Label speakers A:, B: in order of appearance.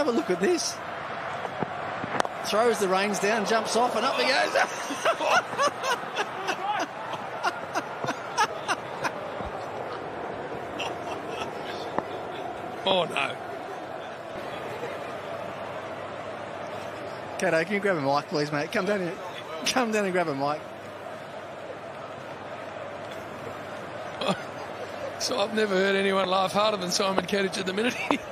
A: have a look at this. Throws the reins down, jumps off, and up he goes.
B: Oh, no.
A: Kato, can you grab a mic, please, mate? Come down here. Come down and grab a mic.
B: So I've never heard anyone laugh harder than Simon Kettich at the minute.